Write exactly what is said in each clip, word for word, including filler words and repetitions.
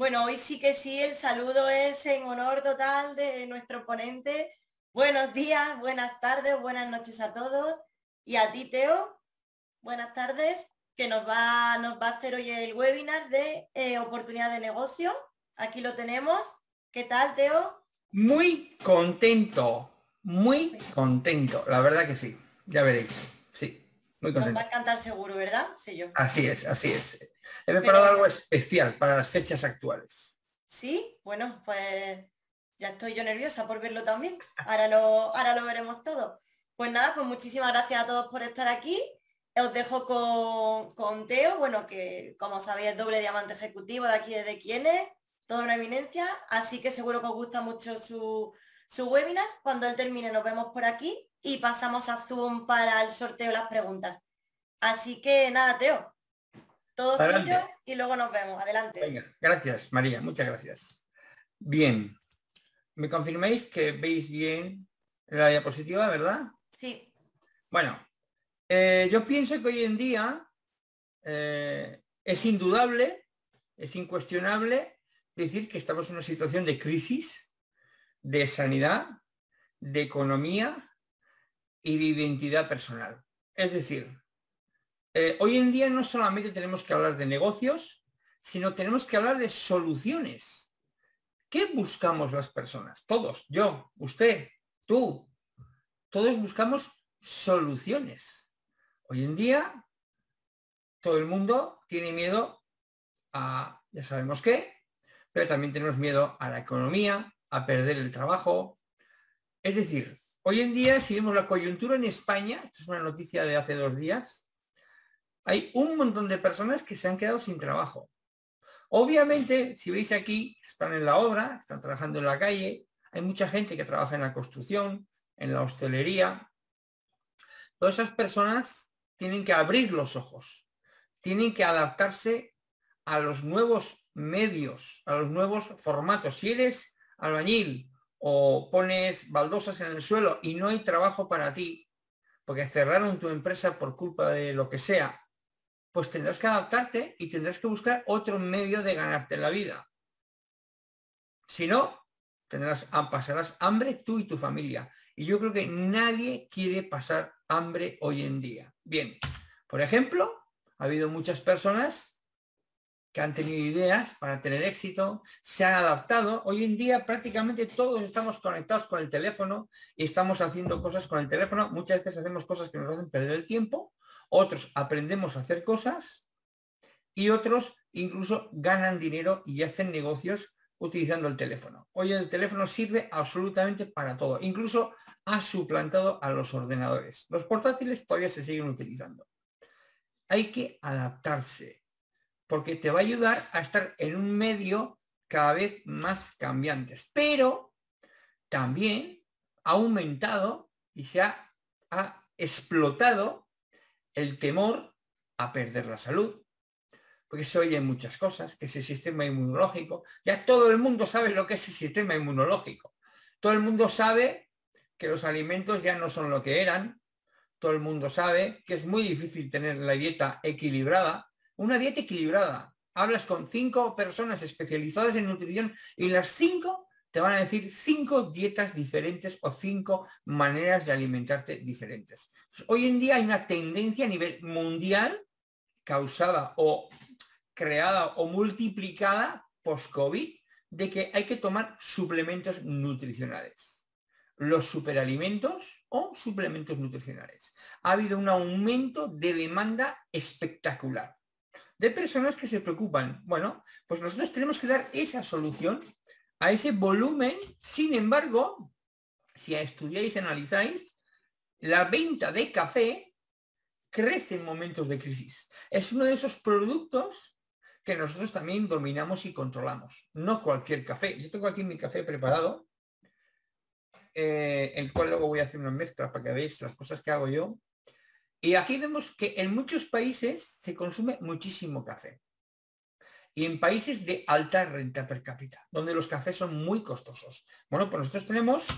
Bueno, hoy sí que sí, el saludo es en honor total de nuestro ponente. Buenos días, buenas tardes, buenas noches a todos. Y a ti, Teo, buenas tardes, que nos va, nos va a hacer hoy el webinar de eh, oportunidad de negocio. Aquí lo tenemos. ¿Qué tal, Teo? Muy contento, muy contento, la verdad que sí, ya veréis, sí, muy Nos va a contento. encantar seguro, ¿verdad? Sí, yo. Así es, así es. He preparado algo Fenomenal. especial para las fechas actuales. Sí, bueno, pues ya estoy yo nerviosa por verlo también. Ahora lo, ahora lo veremos todo. Pues nada, pues muchísimas gracias a todos por estar aquí. Os dejo con, con Teo, bueno, que como sabéis es doble diamante ejecutivo de aquí desde Quienes, toda una eminencia, así que seguro que os gusta mucho su, su webinar. Cuando él termine nos vemos por aquí y pasamos a Zoom para el sorteo de las preguntas. Así que nada, Teo, todo tuyo Adelante. y luego nos vemos. Adelante. Venga, gracias, María, muchas gracias. Bien, ¿me confirmáis que veis bien la diapositiva, verdad? Sí. Bueno, eh, yo pienso que hoy en día eh, es indudable, es incuestionable decir que estamos en una situación de crisis, de sanidad, de economía y de identidad personal. Es decir, eh, hoy en día no solamente tenemos que hablar de negocios, sino tenemos que hablar de soluciones. ¿Qué buscamos las personas? Todos, yo, usted, tú, todos buscamos soluciones. Hoy en día todo el mundo tiene miedo a, ya sabemos qué, pero también tenemos miedo a la economía, a perder el trabajo. Es decir, hoy en día, si vemos la coyuntura en España, esto es una noticia de hace dos días, hay un montón de personas que se han quedado sin trabajo. Obviamente, si veis aquí, están en la obra, están trabajando en la calle, hay mucha gente que trabaja en la construcción, en la hostelería. Todas esas personas tienen que abrir los ojos, tienen que adaptarse a los nuevos medios, a los nuevos formatos. Si eres albañil o pones baldosas en el suelo y no hay trabajo para ti, porque cerraron tu empresa por culpa de lo que sea, pues tendrás que adaptarte y tendrás que buscar otro medio de ganarte la vida. Si no, tendrás, pasarás hambre tú y tu familia. Y yo creo que nadie quiere pasar hambre hoy en día. Bien, por ejemplo, ha habido muchas personas que han tenido ideas para tener éxito, se han adaptado. Hoy en día prácticamente todos estamos conectados con el teléfono y estamos haciendo cosas con el teléfono. Muchas veces hacemos cosas que nos hacen perder el tiempo, otros aprendemos a hacer cosas y otros incluso ganan dinero y hacen negocios utilizando el teléfono. Hoy el teléfono sirve absolutamente para todo, incluso ha suplantado a los ordenadores. Los portátiles todavía se siguen utilizando. Hay que adaptarse, porque te va a ayudar a estar en un medio cada vez más cambiantes. Pero también ha aumentado y se ha, ha explotado el temor a perder la salud, porque se oyen muchas cosas, que es el sistema inmunológico. Ya todo el mundo sabe lo que es el sistema inmunológico. Todo el mundo sabe que los alimentos ya no son lo que eran. Todo el mundo sabe que es muy difícil tener la dieta equilibrada. Una dieta equilibrada. Hablas con cinco personas especializadas en nutrición y las cinco te van a decir cinco dietas diferentes o cinco maneras de alimentarte diferentes. Hoy en día hay una tendencia a nivel mundial causada o creada o multiplicada post-COVID de que hay que tomar suplementos nutricionales. Los superalimentos o suplementos nutricionales. Ha habido un aumento de demanda espectacular de personas que se preocupan. Bueno, pues nosotros tenemos que dar esa solución a ese volumen. Sin embargo, si estudiáis y analizáis, la venta de café crece en momentos de crisis. Es uno de esos productos que nosotros también dominamos y controlamos. No cualquier café. Yo tengo aquí mi café preparado, eh, el cual luego voy a hacer una mezcla para que veáis las cosas que hago yo. Y aquí vemos que en muchos países se consume muchísimo café. Y en países de alta renta per cápita, donde los cafés son muy costosos. Bueno, pues nosotros tenemos,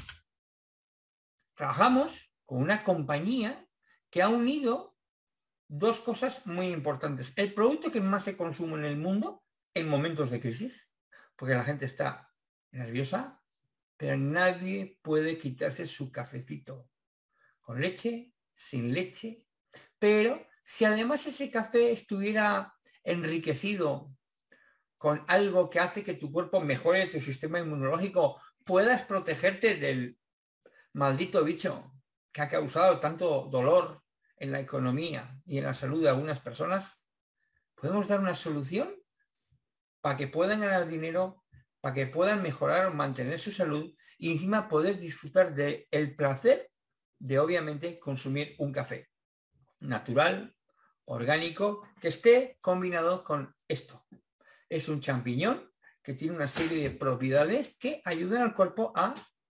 trabajamos con una compañía que ha unido dos cosas muy importantes. El producto que más se consume en el mundo en momentos de crisis. porque la gente está nerviosa, pero nadie puede quitarse su cafecito, con leche, sin leche. Pero si además ese café estuviera enriquecido con algo que hace que tu cuerpo mejore tu sistema inmunológico, puedas protegerte del maldito bicho que ha causado tanto dolor en la economía y en la salud de algunas personas, podemos dar una solución para que puedan ganar dinero, para que puedan mejorar o mantener su salud y encima poder disfrutar del placer de, obviamente, consumir un café natural, orgánico, que esté combinado con esto. Es un champiñón que tiene una serie de propiedades que ayudan al cuerpo a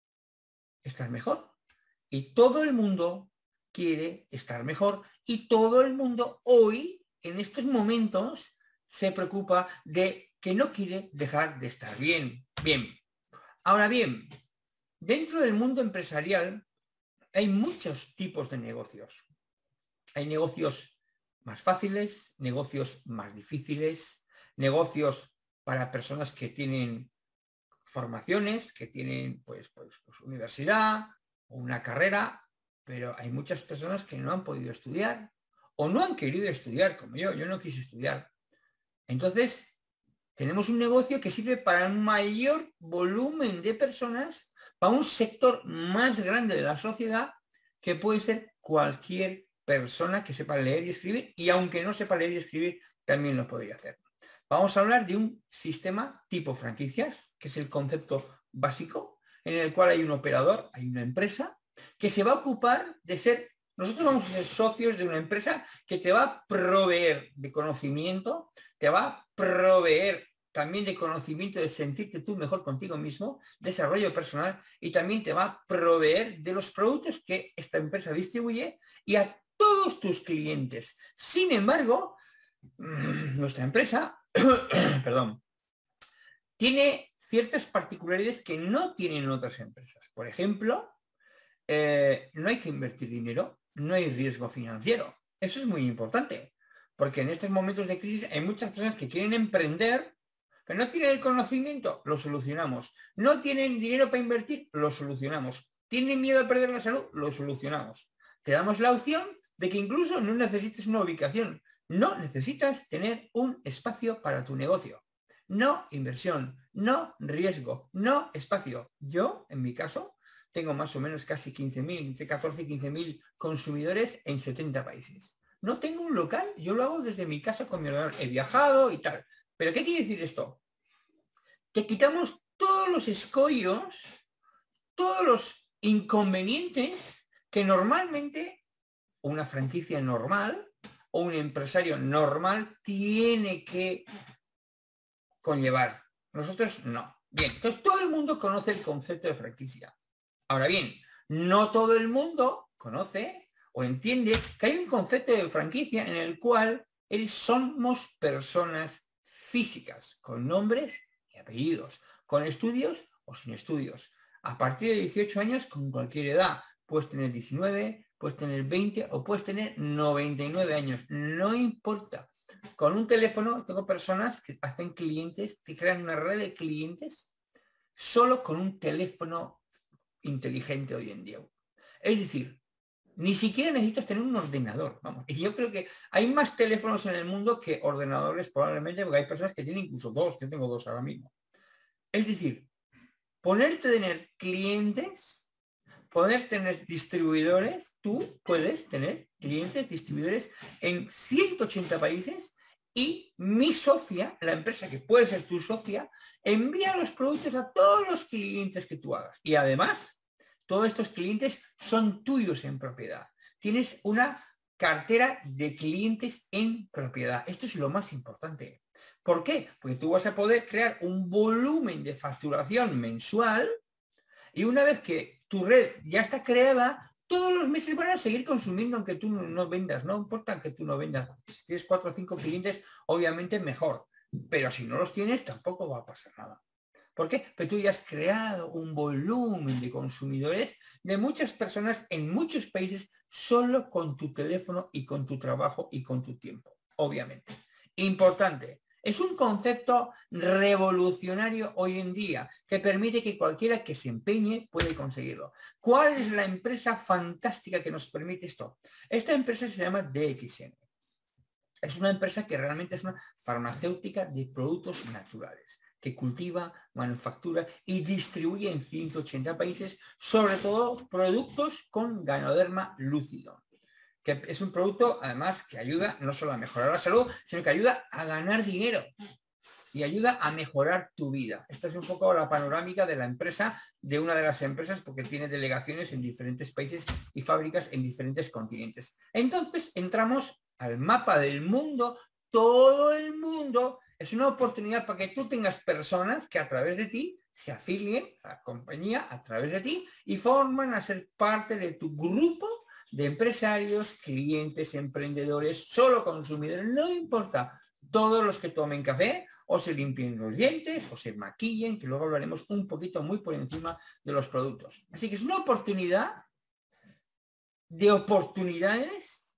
estar mejor. Y todo el mundo quiere estar mejor y todo el mundo hoy, en estos momentos, se preocupa de que no quiere dejar de estar bien. Bien. Ahora bien, dentro del mundo empresarial hay muchos tipos de negocios. Hay negocios más fáciles, negocios más difíciles, negocios para personas que tienen formaciones, que tienen pues, pues, pues universidad o una carrera, pero hay muchas personas que no han podido estudiar o no han querido estudiar, como yo, yo no quise estudiar. Entonces, tenemos un negocio que sirve para un mayor volumen de personas, para un sector más grande de la sociedad, que puede ser cualquier persona que sepa leer y escribir, y aunque no sepa leer y escribir, también lo podría hacer. Vamos a hablar de un sistema tipo franquicias, que es el concepto básico, en el cual hay un operador, hay una empresa, que se va a ocupar de ser, nosotros vamos a ser socios de una empresa que te va a proveer de conocimiento, te va a proveer también de conocimiento de sentirte tú mejor contigo mismo, desarrollo personal, y también te va a proveer de los productos que esta empresa distribuye y a todos tus clientes. Sin embargo, nuestra empresa, perdón, tiene ciertas particularidades que no tienen otras empresas. Por ejemplo, eh, no hay que invertir dinero, no hay riesgo financiero. Eso es muy importante, porque en estos momentos de crisis hay muchas personas que quieren emprender, pero no tienen el conocimiento, lo solucionamos. No tienen dinero para invertir, lo solucionamos. Tienen miedo a perder la salud, lo solucionamos. Te damos la opción de que incluso no necesites una ubicación, no necesitas tener un espacio para tu negocio. No inversión, no riesgo, no espacio. Yo, en mi caso, tengo más o menos casi quince mil, entre catorce y quince mil consumidores en setenta países. No tengo un local, yo lo hago desde mi casa con mi ordenador. He viajado y tal. ¿Pero qué quiere decir esto? Que quitamos todos los escollos, todos los inconvenientes que normalmente una franquicia normal o un empresario normal tiene que conllevar. Nosotros no. Bien, entonces todo el mundo conoce el concepto de franquicia. Ahora bien, no todo el mundo conoce o entiende que hay un concepto de franquicia en el cual somos personas físicas, con nombres y apellidos, con estudios o sin estudios. A partir de dieciocho años, con cualquier edad, puedes tener diecinueve, puedes tener veinte o puedes tener noventa y nueve años, no importa. Con un teléfono tengo personas que hacen clientes, que crean una red de clientes solo con un teléfono inteligente hoy en día. Es decir, ni siquiera necesitas tener un ordenador, vamos. Y yo creo que hay más teléfonos en el mundo que ordenadores probablemente, porque hay personas que tienen incluso dos, yo tengo dos ahora mismo. Es decir, ponerte a tener clientes, poder tener distribuidores, tú puedes tener clientes, distribuidores en ciento ochenta países y mi socia, la empresa que puede ser tu socia, envía los productos a todos los clientes que tú hagas. Y además, todos estos clientes son tuyos en propiedad. Tienes una cartera de clientes en propiedad. Esto es lo más importante. ¿Por qué? Porque tú vas a poder crear un volumen de facturación mensual y una vez que tu red ya está creada, todos los meses van a seguir consumiendo aunque tú no, no vendas. No importa que tú no vendas. Si tienes cuatro o cinco clientes, obviamente mejor. Pero si no los tienes, tampoco va a pasar nada. ¿Por qué? Porque tú ya has creado un volumen de consumidores de muchas personas en muchos países solo con tu teléfono y con tu trabajo y con tu tiempo, obviamente. Importante, Es un concepto revolucionario hoy en día que permite que cualquiera que se empeñe puede conseguirlo. ¿Cuál es la empresa fantástica que nos permite esto? Esta empresa se llama D X N. Es una empresa que realmente es una farmacéutica de productos naturales, que cultiva, manufactura y distribuye en ciento ochenta países, sobre todo productos con Ganoderma lúcido, que es un producto además que ayuda no solo a mejorar la salud, sino que ayuda a ganar dinero y ayuda a mejorar tu vida. Esta es un poco la panorámica de la empresa, de una de las empresas, porque tiene delegaciones en diferentes países y fábricas en diferentes continentes. Entonces entramos al mapa del mundo. Todo el mundo es una oportunidad para que tú tengas personas que a través de ti se afilien a la compañía, a través de ti, y forman a ser parte de tu grupo de empresarios, clientes, emprendedores, solo consumidores, no importa, todos los que tomen café o se limpien los dientes o se maquillen, que luego hablaremos un poquito muy por encima de los productos. Así que es una oportunidad de oportunidades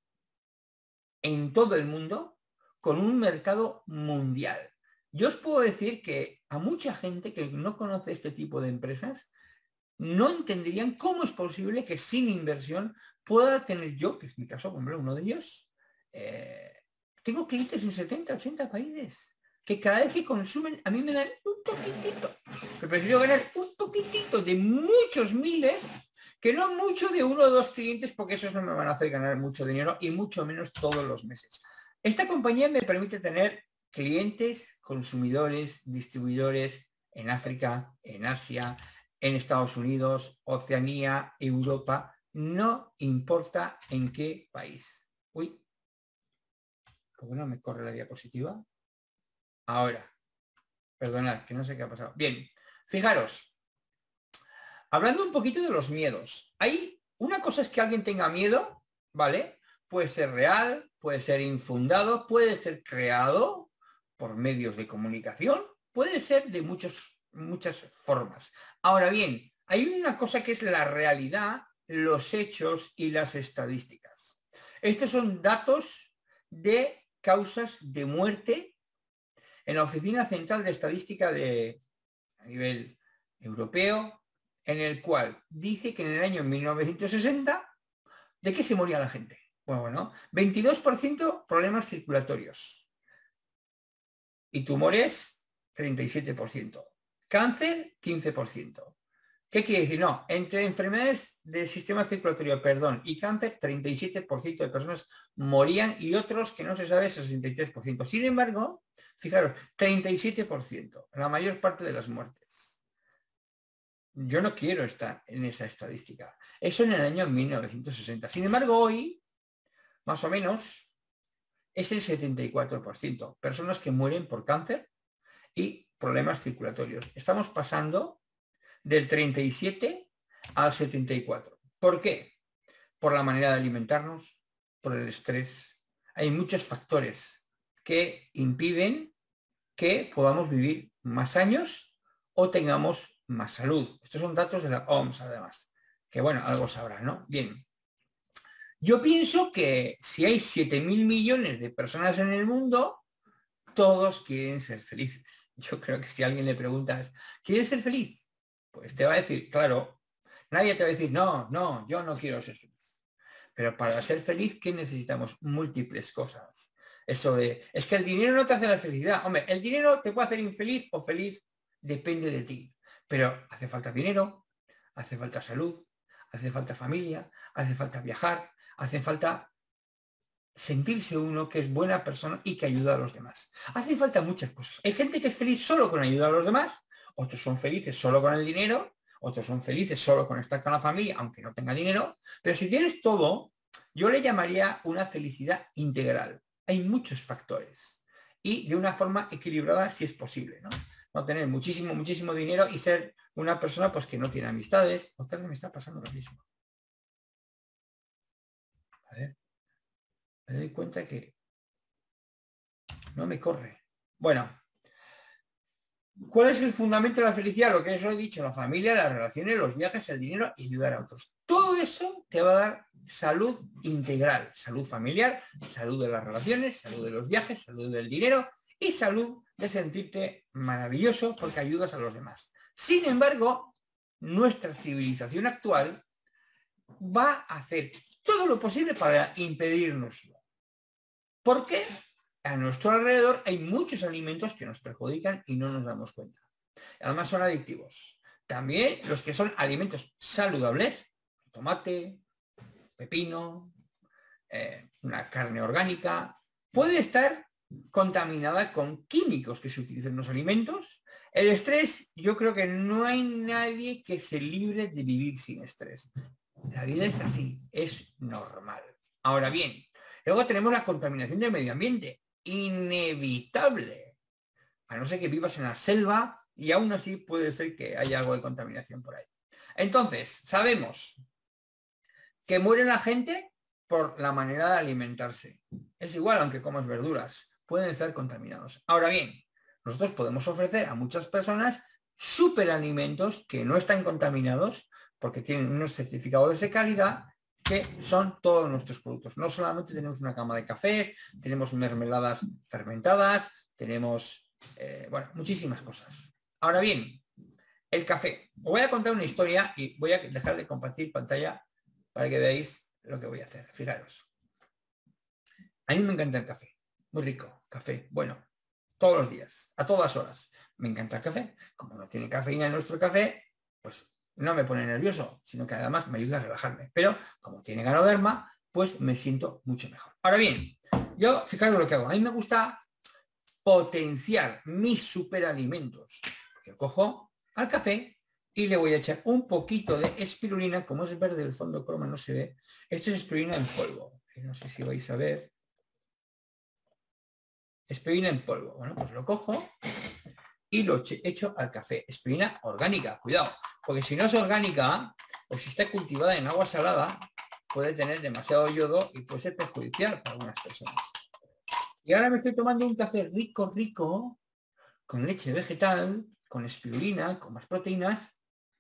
en todo el mundo con un mercado mundial. Yo os puedo decir que a mucha gente que no conoce este tipo de empresas no entenderían cómo es posible que sin inversión pueda tener yo, que es mi caso, hombre, uno de ellos, eh, tengo clientes en setenta, ochenta países, que cada vez que consumen a mí me dan un poquitito, que prefiero ganar un poquitito de muchos miles, que no mucho de uno o dos clientes, porque esos no me van a hacer ganar mucho dinero y mucho menos todos los meses. Esta compañía me permite tener clientes, consumidores, distribuidores en África, en Asia, en Estados Unidos, Oceanía, Europa, no importa en qué país. Uy, ¿por qué no me corre la diapositiva? Ahora, perdonad, que no sé qué ha pasado. Bien, fijaros, hablando un poquito de los miedos. Hay una cosa es que alguien tenga miedo, ¿vale? Puede ser real, puede ser infundado, puede ser creado por medios de comunicación, puede ser de muchos, muchas formas. Ahora bien, hay una cosa que es la realidad, los hechos y las estadísticas. Estos son datos de causas de muerte en la Oficina Central de Estadística de, a nivel europeo, en el cual dice que en el año mil novecientos sesenta, ¿de qué se moría la gente? Bueno, bueno, veintidós por ciento problemas circulatorios y tumores, treinta y siete por ciento. Cáncer, quince por ciento. ¿Qué quiere decir? No, entre enfermedades del sistema circulatorio, perdón, y cáncer, treinta y siete por ciento de personas morían y otros que no se sabe, sesenta y tres por ciento. Sin embargo, fijaros, treinta y siete por ciento, la mayor parte de las muertes. Yo no quiero estar en esa estadística. Eso en el año mil novecientos sesenta. Sin embargo, hoy, más o menos, es el setenta y cuatro por ciento. Personas que mueren por cáncer y problemas circulatorios. Estamos pasando del treinta y siete al setenta y cuatro. ¿Por qué? Por la manera de alimentarnos, por el estrés. Hay muchos factores que impiden que podamos vivir más años o tengamos más salud. Estos son datos de la O M S, además, que bueno, algo sabrá, ¿no? Bien. Yo pienso que si hay siete mil millones de personas en el mundo, todos quieren ser felices. Yo creo que si a alguien le preguntas, ¿quieres ser feliz? Pues te va a decir, claro, nadie te va a decir, no, no, yo no quiero ser feliz. Pero para ser feliz, ¿qué necesitamos? Múltiples cosas. Eso de, es que el dinero no te hace la felicidad. Hombre, el dinero te puede hacer infeliz o feliz, depende de ti. Pero hace falta dinero, hace falta salud, hace falta familia, hace falta viajar, hace falta sentirse uno que es buena persona y que ayuda a los demás. Hace falta muchas cosas. Hay gente que es feliz solo con ayudar a los demás, otros son felices solo con el dinero, otros son felices solo con estar con la familia, aunque no tenga dinero. Pero si tienes todo, yo le llamaría una felicidad integral. Hay muchos factores y de una forma equilibrada si es posible, ¿no? No tener muchísimo, muchísimo dinero y ser una persona pues que no tiene amistades. Otra vez me está pasando lo mismo. A ver. Me doy cuenta que no me corre. Bueno, ¿cuál es el fundamento de la felicidad? Lo que os he dicho, la familia, las relaciones, los viajes, el dinero y ayudar a otros. Todo eso te va a dar salud integral, salud familiar, salud de las relaciones, salud de los viajes, salud del dinero y salud de sentirte maravilloso porque ayudas a los demás. Sin embargo, nuestra civilización actual va a hacer todo lo posible para impedirnoslo. Porque a nuestro alrededor hay muchos alimentos que nos perjudican y no nos damos cuenta. Además son adictivos. También los que son alimentos saludables, tomate, pepino, eh, una carne orgánica, puede estar contaminada con químicos que se utilizan en los alimentos. El estrés, yo creo que no hay nadie que se libre de vivir sin estrés. La vida es así, es normal. Ahora bien, luego tenemos la contaminación del medio ambiente, inevitable. A no ser que vivas en la selva y aún así puede ser que haya algo de contaminación por ahí. Entonces, sabemos que muere la gente por la manera de alimentarse. Es igual aunque comas verduras, pueden estar contaminados. Ahora bien, nosotros podemos ofrecer a muchas personas superalimentos que no están contaminados porque tienen unos certificados de calidad que son todos nuestros productos. No solamente tenemos una gama de cafés, tenemos mermeladas fermentadas, tenemos, eh, bueno, muchísimas cosas. Ahora bien, el café. Os voy a contar una historia y voy a dejar de compartir pantalla para que veáis lo que voy a hacer. Fijaros. A mí me encanta el café. Muy rico. Café. Bueno, todos los días, a todas horas. Me encanta el café. Como no tiene cafeína en nuestro café, pues no me pone nervioso, sino que además me ayuda a relajarme. Pero como tiene ganoderma, pues me siento mucho mejor. Ahora bien, yo, fijaros lo que hago. A mí me gusta potenciar mis superalimentos. Yo cojo al café y le voy a echar un poquito de espirulina. Como es verde el fondo croma, no se ve. Esto es espirulina en polvo. No sé si vais a ver. Espirulina en polvo. Bueno, pues lo cojo y lo echo al café. Espirulina orgánica, cuidado. Porque si no es orgánica, o si está cultivada en agua salada, puede tener demasiado yodo y puede ser perjudicial para algunas personas. Y ahora me estoy tomando un café rico, rico, con leche vegetal, con espirulina, con más proteínas.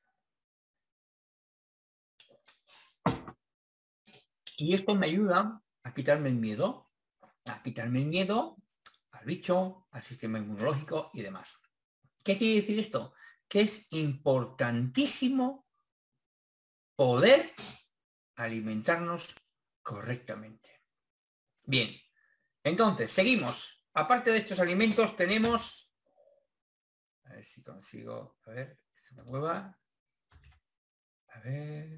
Y esto me ayuda a quitarme el miedo, a quitarme el miedo al bicho, al sistema inmunológico y demás. ¿Qué quiere decir esto? Que es importantísimo poder alimentarnos correctamente. Bien, entonces, seguimos. Aparte de estos alimentos tenemos... A ver si consigo... A ver, que se me mueva. A ver...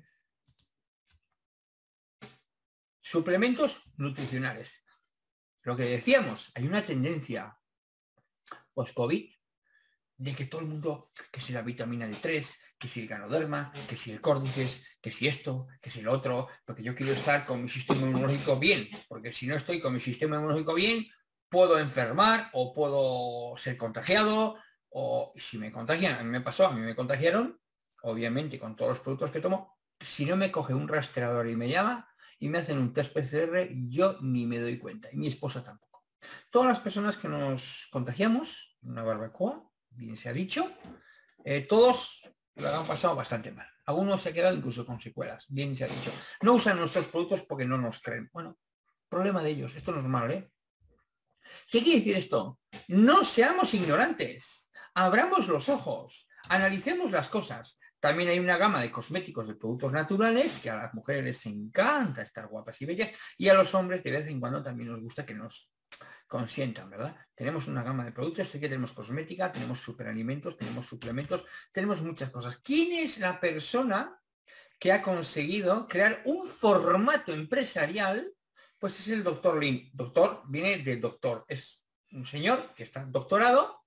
Suplementos nutricionales. Lo que decíamos, hay una tendencia post-COVID de que todo el mundo, que si la vitamina D tres, que si el ganoderma, que si el córdices, que si esto, que si lo otro, porque yo quiero estar con mi sistema inmunológico bien, porque si no estoy con mi sistema inmunológico bien, puedo enfermar o puedo ser contagiado, o si me contagian, a mí me pasó, a mí me contagiaron, obviamente con todos los productos que tomo, si no me coge un rastreador y me llama y me hacen un test P C R, yo ni me doy cuenta, y mi esposa tampoco. Todas las personas que nos contagiamos, una barbacoa, bien se ha dicho, eh, todos lo han pasado bastante mal. Algunos se han quedado incluso con secuelas, bien se ha dicho. No usan nuestros productos porque no nos creen. Bueno, problema de ellos, esto es normal, ¿eh? ¿Qué quiere decir esto? No seamos ignorantes, abramos los ojos, analicemos las cosas. También hay una gama de cosméticos de productos naturales que a las mujeres les encanta estar guapas y bellas y a los hombres de vez en cuando también nos gusta que nos consientan, ¿verdad? Tenemos una gama de productos, sé que tenemos cosmética, tenemos superalimentos, tenemos suplementos, tenemos muchas cosas. ¿Quién es la persona que ha conseguido crear un formato empresarial? Pues es el doctor Lin. Doctor viene de doctor, es un señor que está doctorado.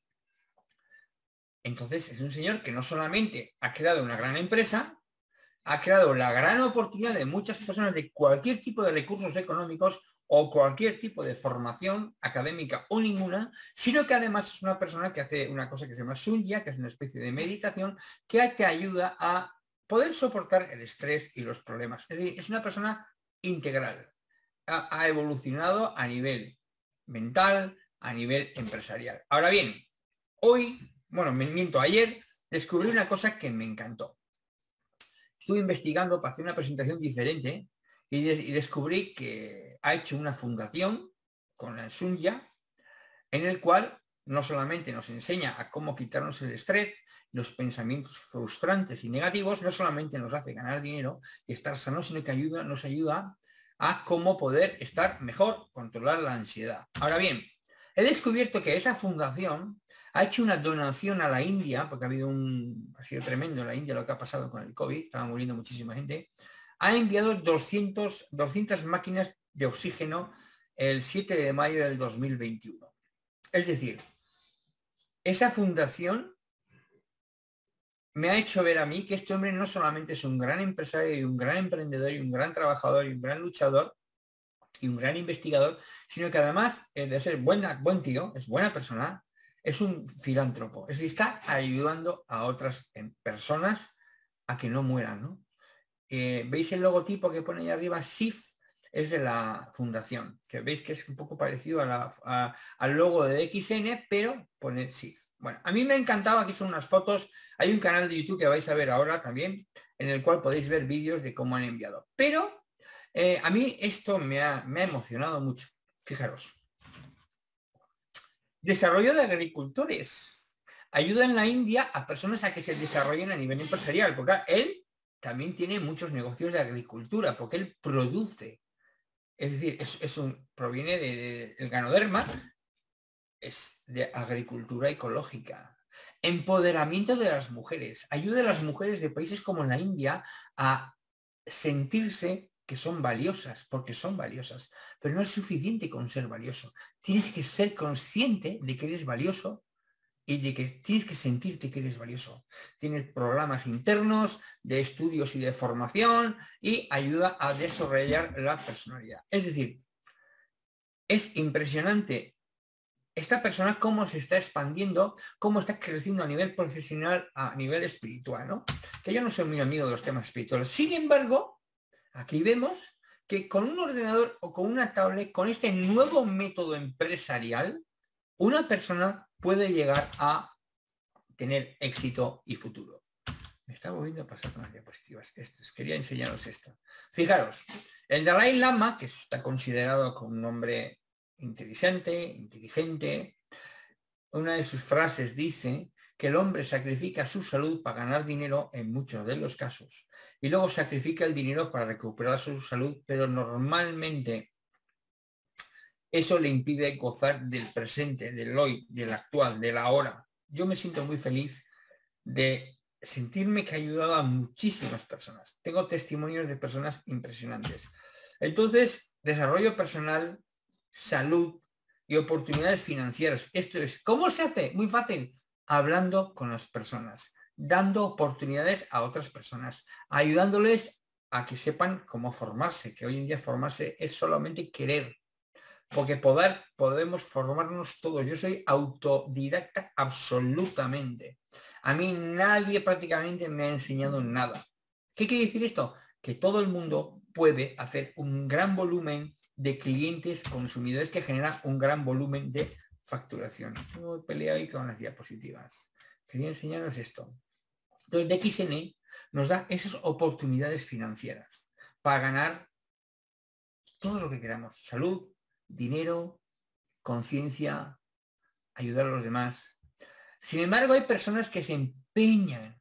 Entonces es un señor que no solamente ha creado una gran empresa, ha creado la gran oportunidad de muchas personas de cualquier tipo de recursos económicos o cualquier tipo de formación académica o ninguna, sino que además es una persona que hace una cosa que se llama Sunya, que es una especie de meditación que te ayuda a poder soportar el estrés y los problemas. Es decir, es una persona integral. Ha, ha evolucionado a nivel mental, a nivel empresarial. Ahora bien, hoy, bueno, me miento, ayer descubrí una cosa que me encantó. Estuve investigando para hacer una presentación diferente y, des y descubrí que ha hecho una fundación con la Sunya en el cual no solamente nos enseña a cómo quitarnos el estrés, los pensamientos frustrantes y negativos, no solamente nos hace ganar dinero y estar sanos, sino que ayuda, nos ayuda a cómo poder estar mejor, controlar la ansiedad. Ahora bien, he descubierto que esa fundación ha hecho una donación a la India, porque ha habido un, ha sido tremendo en la India lo que ha pasado con el COVID, estaba muriendo muchísima gente, ha enviado doscientas máquinas de oxígeno el siete de mayo del dos mil veintiuno. Es decir, esa fundación me ha hecho ver a mí que este hombre no solamente es un gran empresario y un gran emprendedor y un gran trabajador y un gran luchador y un gran investigador, sino que además de ser buena, buen tío, es buena persona, es un filántropo. Es decir, está ayudando a otras personas a que no mueran, ¿no? Eh, ¿Veis el logotipo que pone ahí arriba? S I F es de la fundación, que veis que es un poco parecido a la, a, al logo de X N, pero pone S I F. Bueno, a mí me encantaba, aquí son unas fotos, hay un canal de YouTube que vais a ver ahora también, en el cual podéis ver vídeos de cómo han enviado. Pero eh, a mí esto me ha, me ha emocionado mucho, fijaros. Desarrollo de agricultores. Ayuda en la India a personas a que se desarrollen a nivel empresarial, porque él también tiene muchos negocios de agricultura, porque él produce. Es decir, es, es un, proviene del de, de, Ganoderma, es de agricultura ecológica. Empoderamiento de las mujeres. Ayuda a las mujeres de países como la India a sentirse que son valiosas, porque son valiosas. Pero no es suficiente con ser valioso. Tienes que ser consciente de que eres valioso y de que tienes que sentirte que eres valioso. Tienes programas internos de estudios y de formación y ayuda a desarrollar la personalidad. Es decir, es impresionante esta persona cómo se está expandiendo, cómo está creciendo a nivel profesional, a nivel espiritual, ¿no? Que yo no soy muy amigo de los temas espirituales. Sin embargo, aquí vemos que con un ordenador o con una tablet, con este nuevo método empresarial, una persona puede llegar a tener éxito y futuro. Me está volviendo a pasar con las diapositivas. Esto, quería enseñaros esto. Fijaros, el Dalai Lama, que está considerado como un hombre inteligente, inteligente, una de sus frases dice que el hombre sacrifica su salud para ganar dinero en muchos de los casos y luego sacrifica el dinero para recuperar su salud, pero normalmente eso le impide gozar del presente, del hoy, del actual, del ahora. Yo me siento muy feliz de sentirme que he ayudado a muchísimas personas. Tengo testimonios de personas impresionantes. Entonces, desarrollo personal, salud y oportunidades financieras. Esto es, ¿cómo se hace? Muy fácil. Hablando con las personas, dando oportunidades a otras personas, ayudándoles a que sepan cómo formarse, que hoy en día formarse es solamente querer. Porque poder, podemos formarnos todos. Yo soy autodidacta absolutamente. A mí nadie prácticamente me ha enseñado nada. ¿Qué quiere decir esto? Que todo el mundo puede hacer un gran volumen de clientes consumidores que generan un gran volumen de facturación. Tengo pelea ahí con las diapositivas. Quería enseñaros esto. Entonces, D X N nos da esas oportunidades financieras para ganar todo lo que queramos. Salud, dinero, conciencia, ayudar a los demás. Sin embargo, hay personas que se empeñan,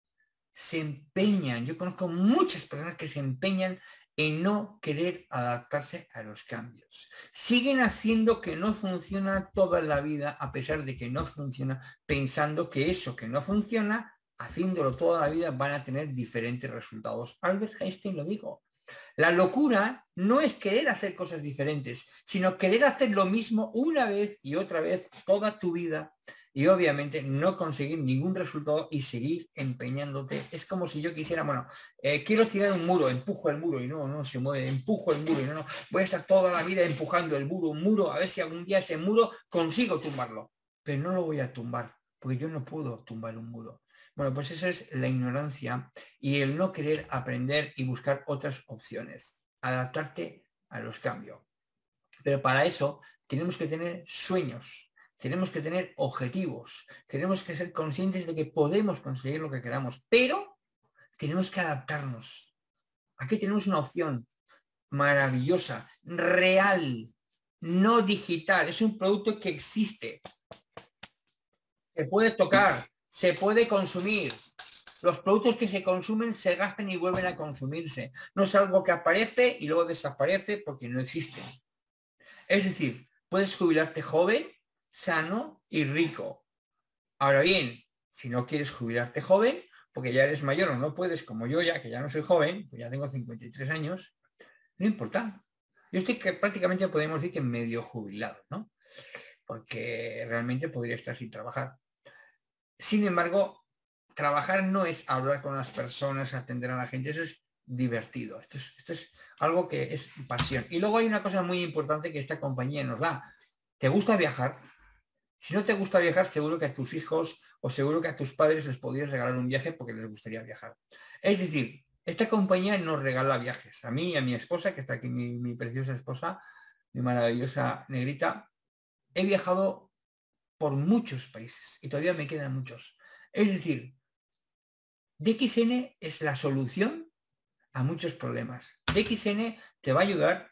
se empeñan. Yo conozco muchas personas que se empeñan en no querer adaptarse a los cambios. Siguen haciendo que no funciona toda la vida, a pesar de que no funciona, pensando que eso que no funciona, haciéndolo toda la vida, van a tener diferentes resultados. Albert Einstein lo dijo. La locura no es querer hacer cosas diferentes, sino querer hacer lo mismo una vez y otra vez toda tu vida y obviamente no conseguir ningún resultado y seguir empeñándote. Es como si yo quisiera, bueno, eh, quiero tirar un muro, empujo el muro y no, no se mueve, empujo el muro y no, no, voy a estar toda la vida empujando el muro, un muro, a ver si algún día ese muro consigo tumbarlo. Pero no lo voy a tumbar, porque yo no puedo tumbar un muro. Bueno, pues eso es la ignorancia y el no querer aprender y buscar otras opciones. Adaptarte a los cambios. Pero para eso tenemos que tener sueños, tenemos que tener objetivos, tenemos que ser conscientes de que podemos conseguir lo que queramos, pero tenemos que adaptarnos. Aquí tenemos una opción maravillosa, real, no digital. Es un producto que existe. Se puede tocar, se puede consumir. Los productos que se consumen se gastan y vuelven a consumirse. No es algo que aparece y luego desaparece porque no existe. Es decir, puedes jubilarte joven, sano y rico. Ahora bien, si no quieres jubilarte joven, porque ya eres mayor o no puedes, como yo ya, que ya no soy joven, pues ya tengo cincuenta y tres años, no importa. Yo estoy que prácticamente podemos decir que medio jubilado, ¿no? Porque realmente podría estar sin trabajar. Sin embargo, trabajar no es hablar con las personas, atender a la gente, eso es divertido. Esto es, esto es algo que es pasión. Y luego hay una cosa muy importante que esta compañía nos da. ¿Te gusta viajar? Si no te gusta viajar, seguro que a tus hijos o seguro que a tus padres les podrías regalar un viaje porque les gustaría viajar. Es decir, esta compañía nos regala viajes. A mí y a mi esposa, que está aquí mi, mi preciosa esposa, mi maravillosa negrita, he viajado por muchos países y todavía me quedan muchos. Es decir, D X N es la solución a muchos problemas. D X N te va a ayudar.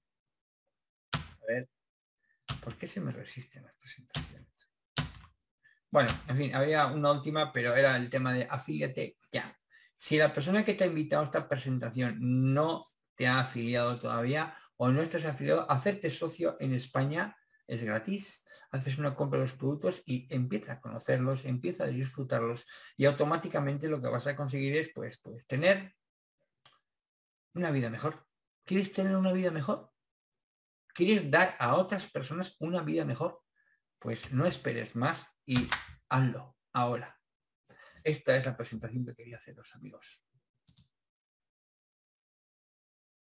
A ver, ¿por qué se me resisten las presentaciones? Bueno, en fin, había una última, pero era el tema de afíliate ya. Si la persona que te ha invitado a esta presentación no te ha afiliado todavía o no estás afiliado, hacerte socio en España es gratis. Haces una compra de los productos y empieza a conocerlos, empieza a disfrutarlos y automáticamente lo que vas a conseguir es pues, pues tener una vida mejor. ¿Quieres tener una vida mejor? ¿Quieres dar a otras personas una vida mejor? Pues no esperes más y hazlo ahora. Esta es la presentación que quería haceros, amigos.